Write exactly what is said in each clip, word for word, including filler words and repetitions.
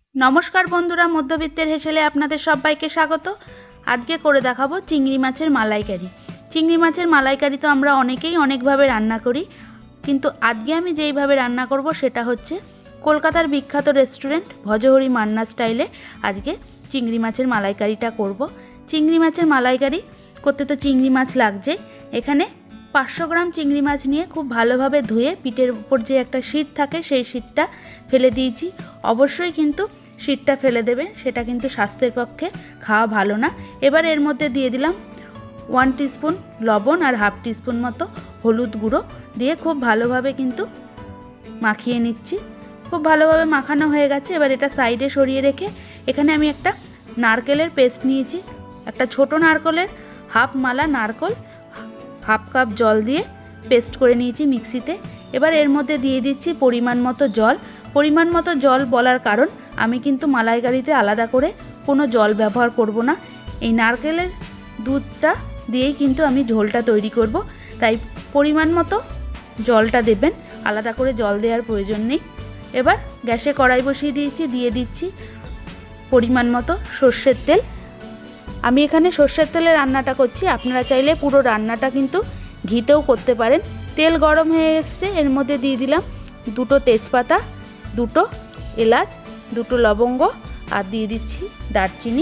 नमस्कार बंधुरा मध्यबित्तेर हेसेले आपनादेर सबाइके स्वागत। आज के करे देखाबो चिंगड़ी माछेर मालाइकारी। चिंगड़ी माछेर मालाइकारी तो आमरा अनेकेई अनेक भावे रान्ना करी, किन्तु आजके आमि जेई भावे रान्ना करब सेटा हच्छे कलकातार बिख्यात रेस्टुरेंट भजहरी मान्ना स्टाइले आजके चिंगड़ी माछेर मालाइकारिटा करब। चिंगड़ी माछेर मालाइकारी करते तो चिंगड़ी माछ लागछे। एखाने पाँचशो ग्राम चिंगड़ी माछ निये खूब भालोभावे धुए पिठेर उपर जे एकटा शीट थाके सेई शीटटा फेले दिएछि। अवश्यई किन्तु शीटटा फेले देबेन, सेटा किन्तु स्वास्थ्येर पक्षे खाওয়া भालो ना। एबार एर मध्य दिए दिलाम वन टीस्पुन लवण और हाफ टीस्पुन मतो हलुद गुঁড়ো दिए खूब भालोभावे किन्तु माखिए निচ্ছি। खूब भालोभावे माखानो हये गेছে। एबार एटा साइडे सरिये रेखे एखाने आमि एकटा नारकेलेर पेस्ट निয়েছি। एकटा छोटो नारकेलेर हाफ माला नारकेल हाफ कप जल दिए पेस्ट करे निয়েছি मिक्सिते। एबार एर मध्य दिए दिচ্ছি परिमाण मतो जल। परिमाण मतो जल बलार कारण आमी किन्तु मालाइकारिते आलादा करे कोनो जल व्यवहार करब ना। এই नारकेलेर दूधटा दिएই किन्तु आमी झोलटा तैरी करब, ताई परिमाण मतो जलटा देবেন, आलादा करे जल देওয়ার प्रयोजन नेই। एबार গ্যাসে কড়াই বসিয়ে দিয়েছি, দিয়ে দিচ্ছি পরিমাণ মতো সরষের তেল। আমি এখানে সরষের তেলে রান্নাটা করছি, আপনারা চাইলে পুরো রান্নাটা কিন্তু ঘিতেও করতে পারেন। তেল গরম হয়ে এসেছে, এর মধ্যে দিয়ে দিলাম দুটো তেজপাতা, দুটো এলাচ, দুটো লবঙ্গ আর দিয়ে দিচ্ছি দারচিনি।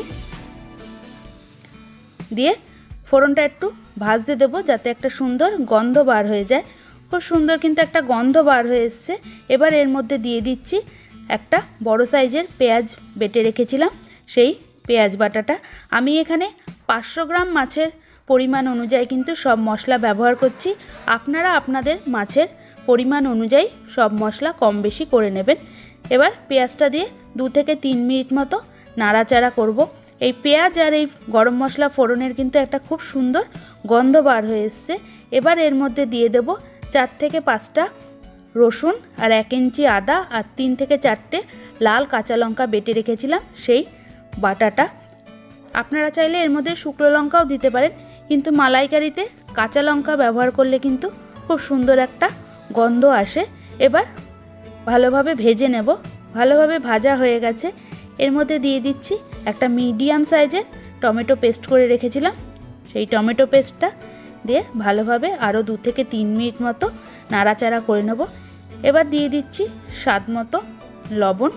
দিয়ে ফোড়নটা একটু ভাজতে দেবো যাতে একটা সুন্দর গন্ধ বার হয়ে যায়। খুব সুন্দর কিন্তু একটা গন্ধ বার হয়ে এসছে। এবার এর মধ্যে দিয়ে দিচ্ছি একটা বড় সাইজের পেঁয়াজ বেটে রেখেছিলাম, সেই পেঁয়াজ বাটাটা। আমি এখানে পাঁচশো গ্রাম মাছের পরিমাণ অনুযায়ী কিন্তু সব মশলা ব্যবহার করছি। আপনারা আপনাদের মাছের পরিমাণ অনুযায়ী সব মশলা কম বেশি করে নেবেন। এবার পেঁয়াজটা দিয়ে দু থেকে তিন মিনিট মতো নাড়াচাড়া করব। এই পেঁয়াজ আর এই গরম মশলা ফোড়নের কিন্তু একটা খুব সুন্দর গন্ধ বার হয়ে এসছে। এবার এর মধ্যে দিয়ে দেব চার থেকে পাঁচটা রসুন আর এক ইঞ্চি আদা আর তিন থেকে চারটে লাল কাঁচা লঙ্কা বেটে রেখেছিলাম সেই বাটাটা। আপনারা চাইলে এর মধ্যে শুকনো লঙ্কাও দিতে পারেন, কিন্তু মালাইকারিতে কাঁচা লঙ্কা ব্যবহার করলে কিন্তু খুব সুন্দর একটা গন্ধ আসে। এবার ভালোভাবে ভেজে নেব। ভালোভাবে ভাজা হয়ে গেছে, এর মধ্যে দিয়ে দিচ্ছি একটা মিডিয়াম সাইজের টমেটো পেস্ট করে রেখেছিলাম, সেই টমেটো পেস্টটা দিয়ে ভালোভাবে আরও দু থেকে তিন মিনিট মতো নাড়াচাড়া করে নেব। এবার দিয়ে দিচ্ছি স্বাদ মতো লবণ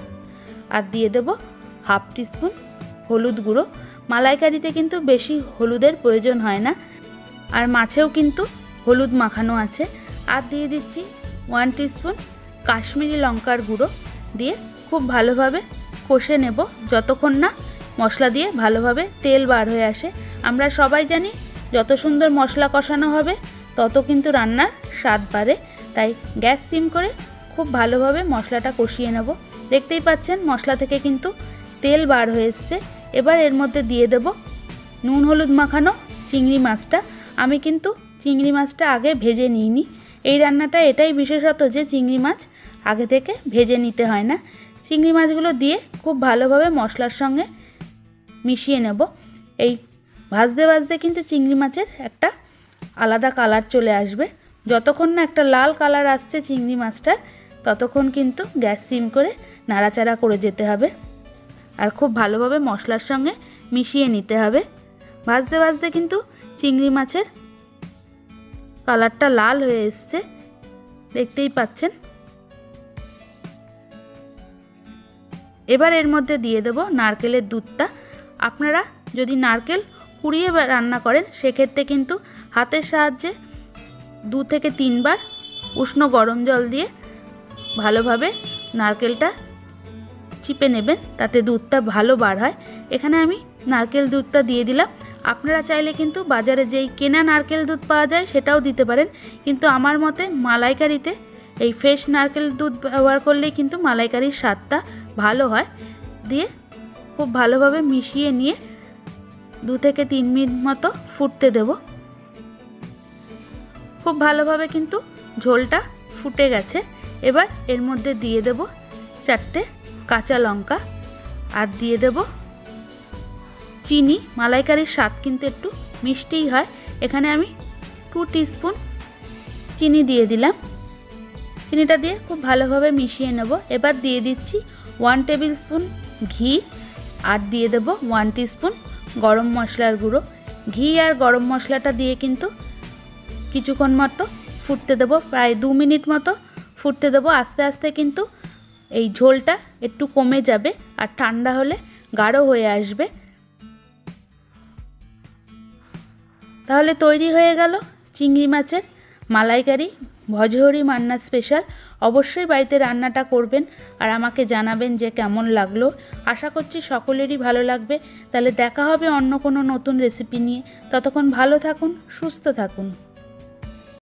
আর দিয়ে দেব হাফ টিস্পুন হলুদ গুঁড়ো। মালাইকারিতে কিন্তু বেশি হলুদের প্রয়োজন হয় না, আর মাছেও কিন্তু হলুদ মাখানো আছে। আর দিয়ে দিচ্ছি ওয়ান টিস্পুন কাশ্মীরি লঙ্কার গুঁড়ো দিয়ে খুব ভালোভাবে কষে নেব যতক্ষণ না মশলা দিয়ে ভালোভাবে তেল বার হয়ে আসে। আমরা সবাই জানি যত সুন্দর মশলা কষানো হবে তত কিন্তু রান্নার স্বাদ বাড়ে, তাই গ্যাস সিম করে খুব ভালোভাবে মশলাটা কষিয়ে নেব। দেখতেই পাচ্ছেন মশলা থেকে কিন্তু তেল বার হয়ে এসছে। এবার এর মধ্যে দিয়ে দেব নুন হলুদ মাখানো চিংড়ি মাছটা। আমি কিন্তু চিংড়ি মাছটা আগে ভেজে নিইনি। এই রান্নাটা এটাই বিশেষত যে চিংড়ি মাছ আগে থেকে ভেজে নিতে হয় না। চিংড়ি মাছগুলো দিয়ে খুব ভালোভাবে মশলার সঙ্গে মিশিয়ে নেব। এই ভাজতে ভাজতে কিন্তু চিংড়ি মাছের একটা আলাদা কালার চলে আসবে। যতক্ষণ না একটা লাল কালার আসছে চিংড়ি মাছটার, ততক্ষণ কিন্তু গ্যাস সিম করে নাড়াচাড়া করে যেতে হবে আর খুব ভালোভাবে মশলার সঙ্গে মিশিয়ে নিতে হবে। ভাজতে ভাজতে কিন্তু চিংড়ি মাছের কালারটা লাল হয়ে এসছে, দেখতেই পাচ্ছেন। এবার এর মধ্যে দিয়ে দেব নারকেলের দুধটা। আপনারা যদি নারকেল কুড়িয়ে রান্না করেন সেক্ষেত্রে কিন্তু হাতের সাহায্যে দু থেকে তিনবার উষ্ণ গরম জল দিয়ে ভালোভাবে নারকেলটা চিপে নেবেন, তাতে দুধটা ভালো বার হয়। এখানে আমি নারকেল দুধটা দিয়ে দিলাম। আপনারা চাইলে কিন্তু বাজারে যেই কেনা নারকেল দুধ পাওয়া যায় সেটাও দিতে পারেন, কিন্তু আমার মতে মালাইকারিতে এই ফ্রেশ নারকেল দুধ ব্যবহার করলেই কিন্তু মালাইকারির স্বাদটা ভালো হয়। দিয়ে খুব ভালোভাবে মিশিয়ে নিয়ে দু থেকে তিন মিনিট মতো ফুটতে দেব। খুব ভালোভাবে কিন্তু ঝোলটা ফুটে গেছে। এবার এর মধ্যে দিয়ে দেব চারটে কাঁচা লঙ্কা আর দিয়ে দেব চিনি। মালাইকারির স্বাদ কিন্তু একটু মিষ্টিই হয়। এখানে আমি টু টিস্পুন চিনি দিয়ে দিলাম। চিনিটা দিয়ে খুব ভালোভাবে মিশিয়ে নেব। এবার দিয়ে দিচ্ছি ওয়ান টেবিল স্পুন ঘি আর দিয়ে দেব ওয়ান টিস্পুন গরম মশলার গুঁড়ো। ঘি আর গরম মশলাটা দিয়ে কিন্তু কিছুক্ষণ মতো ফুটতে দেবো, প্রায় দু মিনিট মতো ফুটতে দেবো। আস্তে আস্তে কিন্তু এই ঝোলটা একটু কমে যাবে আর ঠান্ডা হলে গাঢ় হয়ে আসবে। তাহলে তৈরি হয়ে গেল চিংড়ি মাছের মালাইকারি ভজহরি মান্না স্পেশাল। অবশ্যই বাড়িতে রান্নাটা করবেন আর আমাকে জানাবেন যে কেমন লাগলো। আশা করছি সকলেরই ভালো লাগবে। তাহলে দেখা হবে অন্য কোনো নতুন রেসিপি নিয়ে। ততক্ষণ ভালো থাকুন, সুস্থ থাকুন।